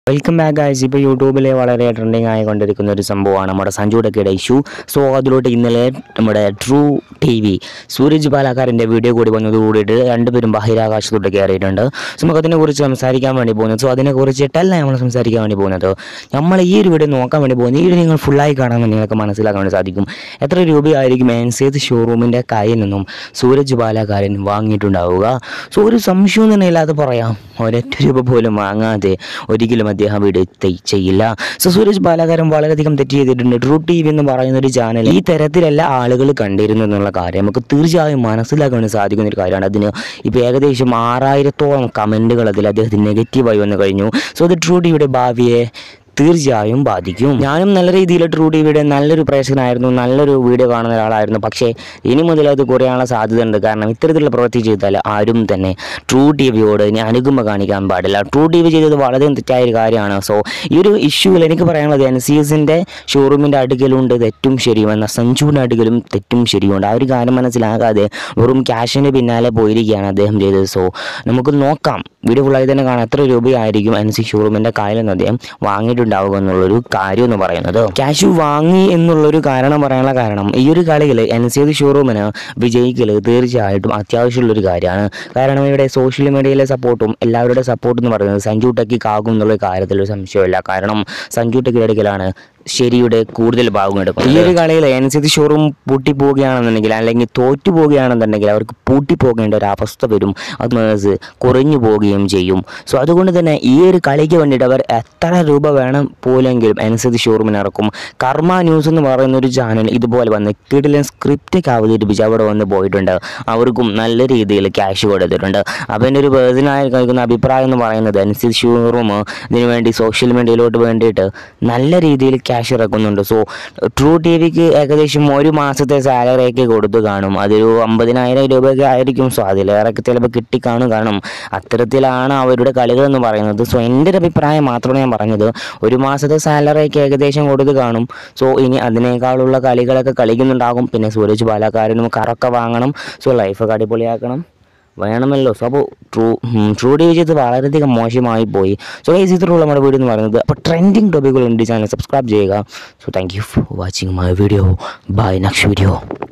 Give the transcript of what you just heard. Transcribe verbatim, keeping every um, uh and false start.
Welcome back guys. ഇപ്പോൾ യൂട്യൂബിലെ വളരെ ട്രെൻഡിങ് ആയിക്കൊണ്ടിരിക്കുന്ന ഒരു സംഭവമാണ് നമ്മുടെ സഞ്ജു ടെക്കിയുടെ ഇഷ്യൂ. സോ അതിലോട്ട് ഇന്നലെ നമ്മുടെ ട്രൂ ടി വി സൂരജ് പാലക്കാരൻ്റെ വീഡിയോ കൂടി വന്നത് കൂടിയിട്ട് രണ്ടുപേരും ബഹിരാകാശത്തോട്ട് കയറിയിട്ടുണ്ട്. സോ നമുക്ക് അതിനെക്കുറിച്ച് സംസാരിക്കാൻ വേണ്ടി പോകുന്നത്. സോ അതിനെക്കുറിച്ചിട്ടല്ല നമ്മൾ സംസാരിക്കാൻ വേണ്ടി പോകുന്നത്. നമ്മൾ ഈ ഒരു വീഡിയോ നോക്കാൻ വേണ്ടി പോകുന്നത്. ഈ വീഡിയോ നിങ്ങൾ ഫുള്ളായി കാണാമെന്ന് നിങ്ങൾക്ക് മനസ്സിലാക്കാൻ വേണ്ടി സാധിക്കും. എത്ര രൂപയായിരിക്കും ഏത് ഷോറൂമിൻ്റെ കയ്യിൽ നിന്നും സൂരജ് പാലക്കാരൻ വാങ്ങിയിട്ടുണ്ടാവുക? സോ ഒരു സംശയം തന്നെ ഇല്ലാതെ പറയാം, ഒരൊറ്റ രൂപ പോലും വാങ്ങാതെ ഒരിക്കലും അദ്ദേഹം വീഡിയോ ചെയ്യില്ല. സോ സൂരജ് പാലക്കാരൻ വളരെയധികം തെറ്റ് ചെയ്തിട്ടുണ്ട്. ട്രൂ ടി വി എന്ന് പറയുന്ന ഒരു ചാനൽ ഈ തരത്തിലല്ല ആളുകൾ കണ്ടിരുന്നു എന്നുള്ള കാര്യം നമുക്ക് തീർച്ചയായും മനസ്സിലാക്കാൻ സാധിക്കുന്ന ഒരു കാര്യമാണ്. അതിന് ഇപ്പോൾ ഏകദേശം ആറായിരത്തോളം കമൻറ്റുകൾ അതിൽ അദ്ദേഹത്തിന് നെഗറ്റീവായി വന്നു കഴിഞ്ഞു. സോ അത് ട്രൂ ടി വിയുടെ ഭാവിയെ തീർച്ചയായും ബാധിക്കും. ഞാനും നല്ല രീതിയിൽ ട്രൂ ടി വിയുടെ നല്ലൊരു പ്രേക്ഷകനായിരുന്നു, നല്ലൊരു വീഡിയോ കാണുന്ന ഒരാളായിരുന്നു. പക്ഷേ ഇനി മുതൽ അത് കുറയാനുള്ള സാധ്യത ഉണ്ട്. കാരണം ഇത്തരത്തിലുള്ള പ്രവൃത്തി ചെയ്താൽ ആരും തന്നെ ട്രൂ ടി വിയോട് ഇനി അനുകമ്പ കാണിക്കാൻ പാടില്ല. ട്രൂ ടി വി ചെയ്തത് വളരെ തെറ്റായ ഒരു കാര്യമാണ്. സോ ഈ ഒരു ഇഷ്യൂവിൽ എനിക്ക് പറയാനുള്ളത് എൻ സി എസിൻ്റെ ഷോറൂമിൻ്റെ അടുക്കലുണ്ട് തെറ്റും ശരിയും, എന്നാൽ സഞ്ജുവിൻ്റെ അടുക്കലും തെറ്റും ശരിയുണ്ട്. ആ ഒരു കാര്യം മനസ്സിലാകാതെ വെറും ക്യാഷിന് പിന്നാലെ പോയിരിക്കുകയാണ് അദ്ദേഹം ചെയ്തത്. സോ നമുക്ക് നോക്കാം, വീഡിയോ ഫുള്ളായി തന്നെ കാണാം എത്ര രൂപയായിരിക്കും എൻ സി ഷോറൂമിൻ്റെ കായലെന്ന് അദ്ദേഹം വാങ്ങിയിട്ടുണ്ട് ഉണ്ടാവുക എന്നുള്ളൊരു കാര്യം എന്ന് പറയുന്നത്. ക്യാഷ് വാങ്ങി എന്നുള്ളൊരു കാരണം പറയാനുള്ള കാരണം ഈ ഒരു കളിയിൽ എൻ സി എസ് ഷോറൂമിന് വിജയിക്കൽ തീർച്ചയായിട്ടും അത്യാവശ്യമുള്ളൊരു കാര്യമാണ്. കാരണം ഇവിടെ സോഷ്യൽ മീഡിയയിലെ സപ്പോർട്ടും എല്ലാവരുടെ സപ്പോർട്ട് എന്ന് പറയുന്നത് സഞ്ജു ടെക്കിക്ക് ആകും എന്നുള്ള കാര്യത്തിൽ ഒരു സംശയമില്ല. കാരണം സഞ്ജു ടെക്കിയുടെ അടുക്കലാണ് ശരിയുടെ കൂടുതൽ ഭാഗം എടുക്കും. ഈ ഒരു കളിയിൽ എൻ സി എസ് ഷോറൂം പൂട്ടി പോവുകയാണെന്നുണ്ടെങ്കിൽ അല്ലെങ്കിൽ തോറ്റു പോവുകയാണെന്നുണ്ടെങ്കിൽ അവർക്ക് പൂട്ടി പോകേണ്ട ഒരു അവസ്ഥ വരും. അത് മനസ്സ് കുറഞ്ഞു പോവുകയും ചെയ്യും. സോ അതുകൊണ്ട് തന്നെ ഈ ഒരു കളിക്ക് വേണ്ടിയിട്ട് അവർ എത്ര രൂപ വേണം പോലെങ്കിലും എൻ സി എസ് ഷോറൂമിന് ഇറക്കും. കർമ്മ ന്യൂസ് എന്ന് പറയുന്ന ഒരു ചാനൽ ഇതുപോലെ വന്ന് കിടിലൻ സ്ക്രിപ്റ്റൊക്കെ അവതരിപ്പിച്ച് അവിടെ വന്ന് പോയിട്ടുണ്ട്. അവർക്കും നല്ല രീതിയിൽ ക്യാഷ് കൊടുത്തിട്ടുണ്ട്. അപ്പോൾ എൻ്റെ ഒരു പേഴ്സണലായി കഴിക്കുന്ന അഭിപ്രായം എന്ന് പറയുന്നത് എൻ സി എസ് ഷോറൂം ഇതിനു വേണ്ടി സോഷ്യൽ മീഡിയയിലോട്ട് വേണ്ടിയിട്ട് നല്ല രീതിയിൽ ക്യാഷ് ഇറക്കുന്നുണ്ട്. സോ ട്രൂ ടി വിക്ക് ഏകദേശം ഒരു മാസത്തെ സാലറിയൊക്കെ കൊടുത്തു കാണും. അതൊരു അമ്പതിനായിരം രൂപയൊക്കെ ആയിരിക്കും. സോ അതിലേറെയൊക്കെ ചിലപ്പോൾ കിട്ടിക്കാണും. കാരണം അത്തരത്തിലാണ് അവരുടെ കളികൾ എന്ന് പറയുന്നത്. സോ എൻ്റെ ഒരു അഭിപ്രായം മാത്രമേ ഞാൻ പറഞ്ഞത്. ഒരു മാസത്തെ സാലറിയൊക്കെ ഏകദേശം കൊടുത്ത് കാണും. സോ ഇനി അതിനേക്കാളുള്ള കളികളൊക്കെ കളിക്കുന്നുണ്ടാകും. പിന്നെ സൂരജ് പാലക്കാരനും കറൊക്കെ വാങ്ങണം. സോ ലൈഫൊക്കെ അടിപൊളിയാക്കണം വേണമല്ലോ. സോ അപ്പോൾ ട്രൂ ട്രൂ ടി വി ചെയ്ത് വളരെയധികം മോശമായി പോയി. സോ ഗൈസ് ഇത്രയുള്ള നമ്മുടെ വീഡിയോ എന്ന് പറയുന്നത്. അപ്പോൾ ട്രെൻഡിങ് ടോപ്പിക്കുകളുണ്ട്, ചാനൽ സബ്സ്ക്രൈബ് ചെയ്യുക. So thank you for watching my video. Bye next video.